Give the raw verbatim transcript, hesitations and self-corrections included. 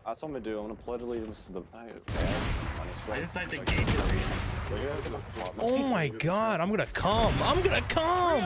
That's what I'm gonna do. I'm gonna pledge allegiance to the. Inside the gate. Oh my god, I'm gonna come. I'm gonna come.